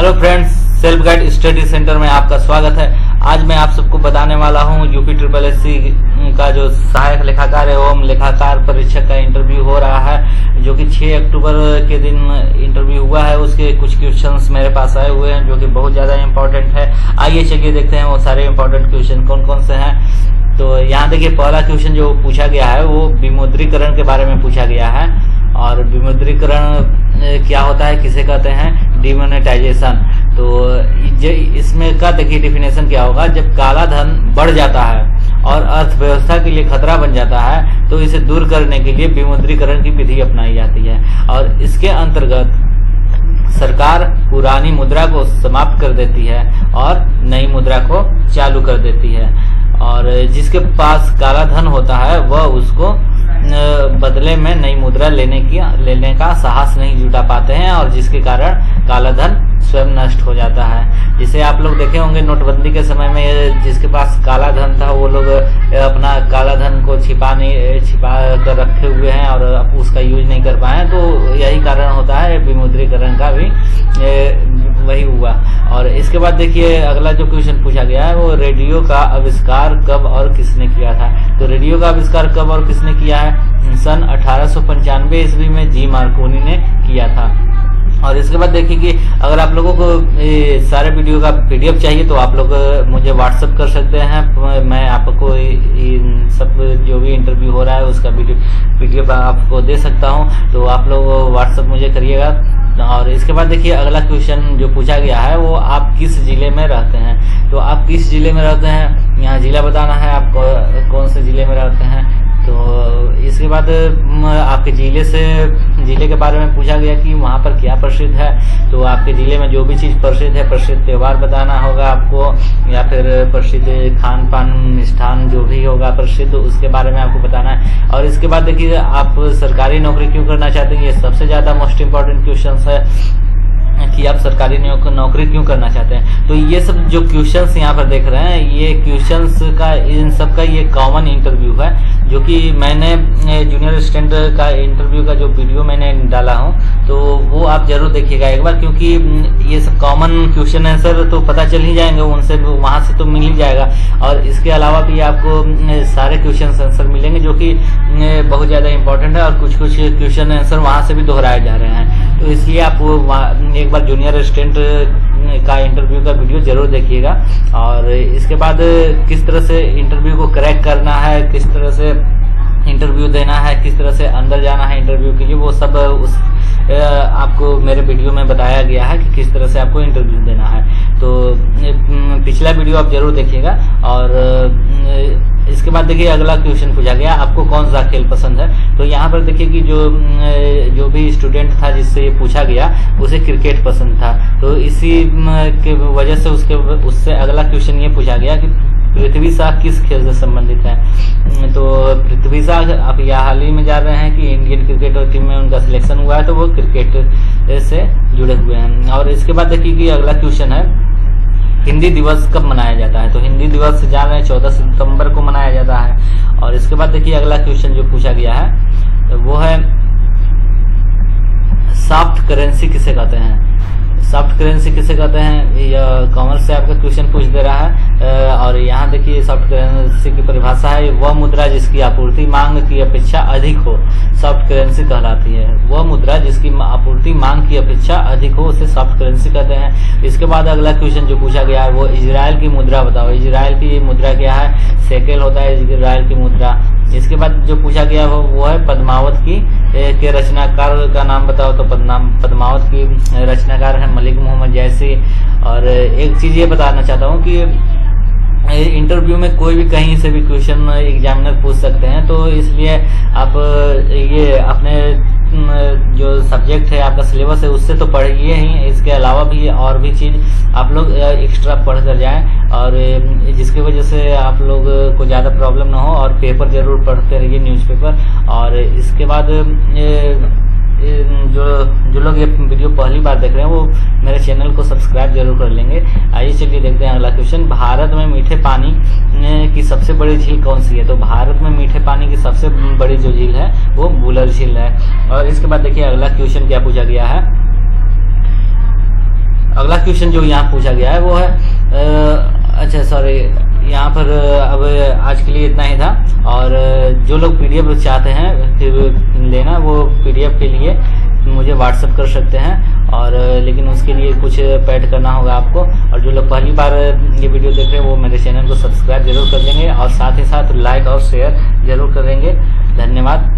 Hello friends, self guide study centre में आपका स्वागत है। आज मैं आप सबको बताने वाला हूं यूपी SSSC का जो सहायक लेखाकार एवं लेखाकार परीक्षक का इंटरव्यू हो रहा है, जो कि 6 अक्टूबर के दिन इंटरव्यू हुआ है। उसके कुछ क्वेश्चंस मेरे पास आए हुए हैं जो कि बहुत ज़्यादा इम्पोर्टेंट है। आइए चलिए देखते हैं वो सारे इम्पोर्टेंट क्वेश्चन कौन कौन से हैं। तो यहाँ देखिए, पहला क्वेश्चन जो पूछा गया है वो विमुद्रीकरण के बारे में पूछा गया है। और विमुद्रीकरण क्या होता है, किसे कहते हैं? डिमोनेटाइजेशन। तो इसमें का देखिए डेफिनेशन क्या होगा। जब काला धन बढ़ जाता है और अर्थव्यवस्था के लिए खतरा बन जाता है तो इसे दूर करने के लिए विमुद्रीकरण की विधि अपनाई जाती है। और इसके अंतर्गत सरकार पुरानी मुद्रा को समाप्त कर देती है और नई मुद्रा को चालू कर देती है। और जिसके पास काला धन होता है वह उसको बदले में नई मुद्रा लेने का साहस नहीं जुटा पाते हैं, और जिसके कारण काला धन स्वयं नष्ट हो जाता है। जिसे आप लोग देखे होंगे नोटबंदी के समय में जिसके पास काला धन था वो लोग अपना काला धन को छिपा कर रखे हुए हैं और उसका यूज नहीं कर पाए। तो यही कारण होता है विमुद्रीकरण का भी वही हुआ। और इसके बाद देखिए अगला जो क्वेश्चन पूछा गया है वो रेडियो का आविष्कार कब और किसने किया था। तो रेडियो का आविष्कार कब और किसने किया है? सन 1895 ईस्वी में जी मार्कोनी ने किया था। और इसके बाद देखिए कि अगर आप लोगों को सारे वीडियो का PDF चाहिए तो आप लोग मुझे व्हाट्सएप कर सकते हैं। मैं आपको सब जो भी इंटरव्यू हो रहा है उसका PDF आपको दे सकता हूं। तो आप लोग व्हाट्सएप मुझे करिएगा। और इसके बाद देखिए अगला क्वेश्चन जो पूछा गया है वो आप किस जिले में रहते हैं। तो आप किस जिले में रहते हैं, यहाँ जिला बताना है, आप कौन से जिले में रहते हैं। तो इसके बाद आपके जिले के बारे में पूछा गया कि वहाँ पर क्या प्रसिद्ध है। तो आपके जिले में जो भी चीज़ प्रसिद्ध है, प्रसिद्ध त्यौहार बताना होगा आपको, या फिर प्रसिद्ध खान पान मिष्ठान जो भी होगा प्रसिद्ध, उसके बारे में आपको बताना है। और इसके बाद देखिए आप सरकारी नौकरी क्यों करना चाहते हैं, ये सबसे ज़्यादा मोस्ट इम्पोर्टेंट क्वेश्चन है कि आप सरकारी नौकरी क्यों करना चाहते हैं। तो ये सब जो क्वेश्चंस यहाँ पर देख रहे हैं, ये क्वेश्चंस का इन सब का ये कॉमन इंटरव्यू है, जो कि मैंने जूनियर असिस्टेंट का इंटरव्यू का जो वीडियो मैंने डाला हूँ तो वो आप जरूर देखिएगा एक बार, क्योंकि ये सब कॉमन क्वेश्चन आंसर तो पता चल ही जाएंगे, उनसे वहाँ से तो मिल ही जाएगा। और इसके अलावा भी आपको सारे क्वेश्चन आंसर मिलेंगे जो कि बहुत ज़्यादा इंपॉर्टेंट है, और कुछ क्वेश्चन आंसर वहाँ से भी दोहराए जा रहे हैं। तो इसलिए आप एक बार जूनियर असिस्टेंट का इंटरव्यू का वीडियो जरूर देखिएगा। और इसके बाद किस तरह से इंटरव्यू को क्रैक करना है, किस तरह से इंटरव्यू देना है, किस तरह से अंदर जाना है इंटरव्यू के लिए, वो सब आपको मेरे वीडियो में बताया गया है कि किस तरह से आपको इंटरव्यू देना है। तो पिछला वीडियो आप जरूर देखिएगा। और इसके बाद देखिए अगला क्वेश्चन पूछा गया, आपको कौन सा खेल पसंद है। तो यहाँ पर देखिए कि जो भी स्टूडेंट था जिससे ये पूछा गया उसे क्रिकेट पसंद था। तो इसी के वजह से उससे अगला क्वेश्चन ये पूछा गया कि पृथ्वी शाह किस खेल से संबंधित है। तो पृथ्वी शाह अब यह हाल ही में जा रहे हैं कि इंडियन क्रिकेट टीम में उनका सिलेक्शन हुआ है, तो वो क्रिकेट से जुड़े हुए हैं। और इसके बाद देखिए कि अगला क्वेश्चन है, हिंदी दिवस कब मनाया जाता है। तो हिंदी दिवस जान रहे हैं 14 सितंबर को मनाया जाता है। और इसके बाद देखिए अगला क्वेश्चन जो पूछा गया है तो वो है सॉफ्ट करेंसी किसे कहते हैं। सॉफ्ट करेंसी किसे कहते हैं, यह कॉमर्स से आपका क्वेश्चन पूछ दे रहा है। और यहाँ देखिए सॉफ्ट करेंसी की परिभाषा है, वह मुद्रा जिसकी आपूर्ति मांग की अपेक्षा अधिक हो सॉफ्ट करेंसी कहलाती है। वह मुद्रा जिसकी आपूर्ति मांग की अपेक्षा अधिक हो उसे सॉफ्ट करेंसी कहते हैं। इसके बाद अगला क्वेश्चन जो पूछा गया है वो इजराइल की मुद्रा बताओ। इजराइल की मुद्रा क्या है? शेकेल होता है इजराइल की मुद्रा। इसके बाद जो पूछा गया वो है पद्मावत के रचनाकार का नाम बताओ। तो पद्मावत की रचनाकार है मलिक मोहम्मद जैसी। और एक चीज ये बताना चाहता हूँ कि इंटरव्यू में कोई भी कहीं से भी क्वेश्चन एग्जामिनर पूछ सकते हैं, तो इसलिए आप ये अपने जो सब्जेक्ट है आपका सिलेबस है उससे तो पढ़िए ही, इसके अलावा भी और भी चीज़ आप लोग एक्स्ट्रा पढ़ कर जाएं, और जिसकी वजह से आप लोग को ज़्यादा प्रॉब्लम ना हो। और पेपर जरूर पढ़ते रहिए, न्यूज़पेपर। और इसके बाद जो लोग ये वीडियो पहली बार देख रहे हैं वो मेरे चैनल को सब्सक्राइब जरूर कर लेंगे। आइए चलिए देखते हैं अगला क्वेश्चन, भारत में मीठे पानी की सबसे बड़ी झील कौन सी है। तो भारत में मीठे पानी की सबसे बड़ी जो झील है वो बुलर झील है। और इसके बाद देखिए अगला क्वेश्चन क्या पूछा गया है, अगला क्वेश्चन जो यहाँ पूछा गया है वो है अच्छा सॉरी, यहाँ पर अब आज के लिए इतना ही था। और जो लोग PDF चाहते हैं फिर लेना, वो PDF के लिए मुझे व्हाट्सएप कर सकते हैं, और लेकिन उसके लिए कुछ पेड करना होगा आपको। और जो लोग पहली बार ये वीडियो देख रहे हैं वो मेरे चैनल को सब्सक्राइब जरूर कर देंगे, और साथ ही साथ लाइक और शेयर जरूर करेंगे। धन्यवाद।